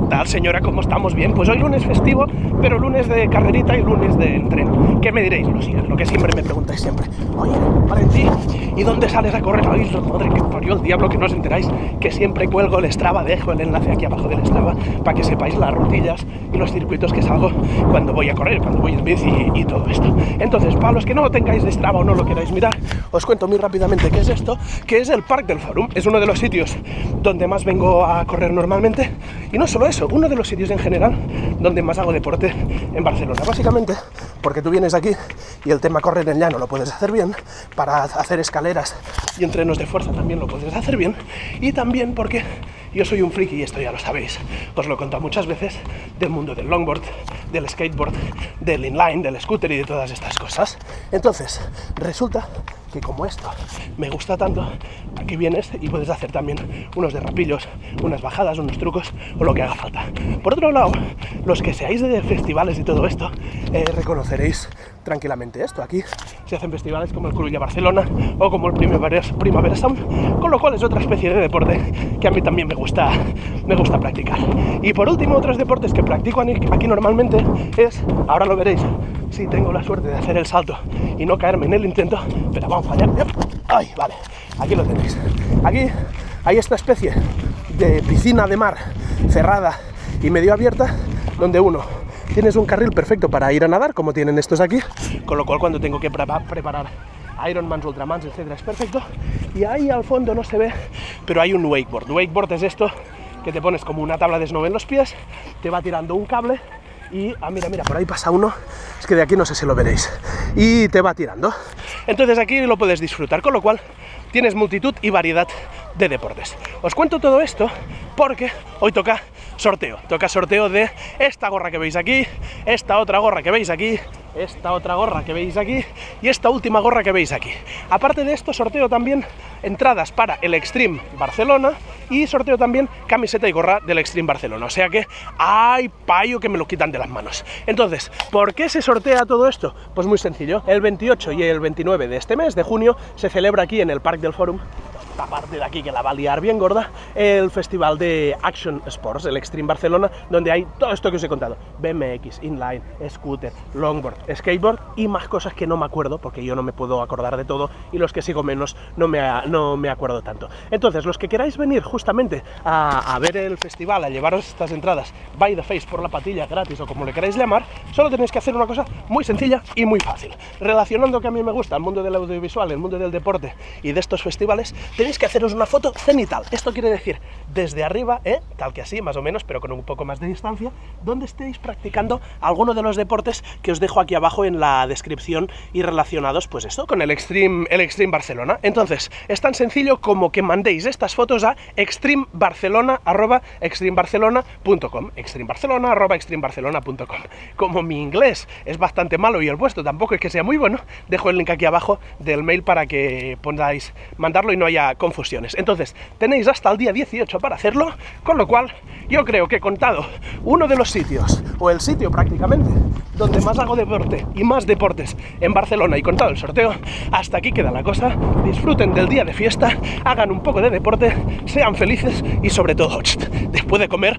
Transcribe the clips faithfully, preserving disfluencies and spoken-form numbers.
tal señora, ¿cómo estamos? Bien, pues hoy lunes festivo, pero lunes de carrerita y lunes de entreno. ¿Qué me diréis, Lucía? Lo que siempre me preguntáis siempre. Oye, Valentín, ¿y dónde sales a correr? Ay, madre que parió el diablo, que no os enteráis que siempre cuelgo el Strava, dejo el enlace aquí abajo del Strava para que sepáis las rutillas y los circuitos que salgo cuando voy a correr, cuando voy en bici y, y todo esto. Entonces, para los que no lo tengáis de Strava o no lo queráis mirar, os cuento muy rápidamente qué es esto, que es el Parc del Fòrum. Es uno de los sitios donde más vengo a correr normalmente, y no solo eso, uno de los sitios en general donde más hago deporte en Barcelona, básicamente porque tú vienes aquí y el tema correr en llano lo puedes hacer bien, para hacer escaleras y entrenos de fuerza también lo puedes hacer bien, y también porque yo soy un friki, y esto ya lo sabéis, os lo he contado muchas veces, del mundo del longboard, del skateboard, del inline, del scooter y de todas estas cosas. Entonces, resulta que como esto me gusta tanto, aquí vienes y puedes hacer también unos derrapillos, unas bajadas, unos trucos o lo que haga falta. Por otro lado, los que seáis de festivales y todo esto, eh, reconoceréis tranquilamente esto. Aquí se hacen festivales como el Cruïlla Barcelona o como el Primavera, Primavera Sound, con lo cual es otra especie de deporte que a mí también me gusta, me gusta practicar. Y por último, otros deportes que practico aquí normalmente es, ahora lo veréis, si tengo la suerte de hacer el salto y no caerme en el intento, pero vamos a fallar. Ay, vale, aquí lo tenéis. Aquí hay esta especie de piscina de mar cerrada y medio abierta, donde uno tienes un carril perfecto para ir a nadar, como tienen estos aquí, con lo cual cuando tengo que pre preparar Ironmans, Ultramans, etcétera, es perfecto. Y ahí al fondo no se ve, pero hay un wakeboard. Wakeboard es esto que te pones como una tabla de snow en los pies, te va tirando un cable y, ah, mira, mira, por ahí pasa uno, es que de aquí no sé si lo veréis, y te va tirando. Entonces aquí lo puedes disfrutar, con lo cual tienes multitud y variedad de deportes. Os cuento todo esto porque hoy toca sorteo, toca sorteo de esta gorra que veis aquí, esta otra gorra que veis aquí, esta otra gorra que veis aquí y esta última gorra que veis aquí. Aparte de esto, sorteo también entradas para el Extreme Barcelona y sorteo también camiseta y gorra del Extreme Barcelona. O sea que hay payo que me lo quitan de las manos. Entonces, ¿por qué se sortea todo esto? Pues muy sencillo. El veintiocho y el veintinueve de este mes, de junio, se celebra aquí en el Parc del Fòrum, esta parte de aquí que la va a liar bien gorda, el festival de Action Sports, el Extreme Barcelona, donde hay todo esto que os he contado: B M X, inline, scooter, longboard, skateboard y más cosas que no me acuerdo, porque yo no me puedo acordar de todo, y los que sigo menos no me, no me acuerdo tanto. Entonces, los que queráis venir justamente a, a ver el festival, a llevaros estas entradas by the face, por la patilla, gratis o como le queráis llamar, solo tenéis que hacer una cosa muy sencilla y muy fácil. Relacionando que a mí me gusta el mundo del audiovisual, el mundo del deporte y de estos festivales, tenéis que haceros una foto cenital. Esto quiere decir desde arriba, ¿eh? Tal que así, más o menos, pero con un poco más de distancia, donde estéis practicando alguno de los deportes que os dejo aquí abajo en la descripción y relacionados, pues esto, con el Extreme, el Extreme Barcelona. Entonces, es tan sencillo como que mandéis estas fotos a extremebarcelona arroba extremebarcelona punto com, extremebarcelona arroba extremebarcelona punto com. Como mi inglés es bastante malo y el vuestro tampoco es que sea muy bueno, dejo el link aquí abajo del mail para que podáis mandarlo y no haya confusiones. Entonces, tenéis hasta el día dieciocho para hacerlo, con lo cual yo creo que he contado uno de los sitios, o el sitio prácticamente, donde más hago deporte y más deportes en Barcelona, y contado el sorteo. Hasta aquí queda la cosa. Disfruten del día de fiesta, hagan un poco de deporte, sean felices y sobre todo, después de comer...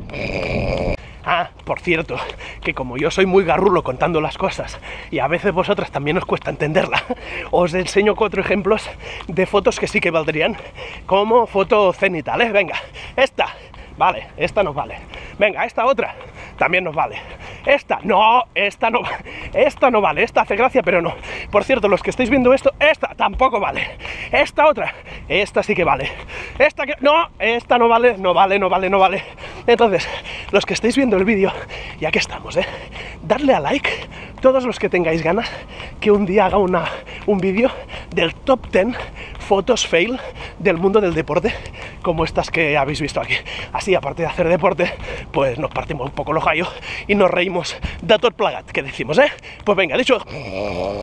Ah, por cierto, que como yo soy muy garrulo contando las cosas y a veces vosotras también os cuesta entenderla, os enseño cuatro ejemplos de fotos que sí que valdrían como foto cenital, ¿eh? Venga, esta, vale, esta nos vale. Venga, esta otra también nos vale. Esta, no, esta no, esta no vale, esta hace gracia, pero no. Por cierto, los que estáis viendo esto, esta tampoco vale. Esta otra, esta sí que vale. Esta que, no, esta no vale, no vale, no vale, no vale. Entonces, los que estáis viendo el vídeo, ya que estamos, ¿eh? Darle a like, todos los que tengáis ganas, que un día haga una, un vídeo del top diez fotos fail del mundo del deporte, como estas que habéis visto aquí. Así, aparte de hacer deporte, pues nos partimos un poco los gallos y nos reímos de tot plegat, que decimos, ¿eh? Pues venga, dicho...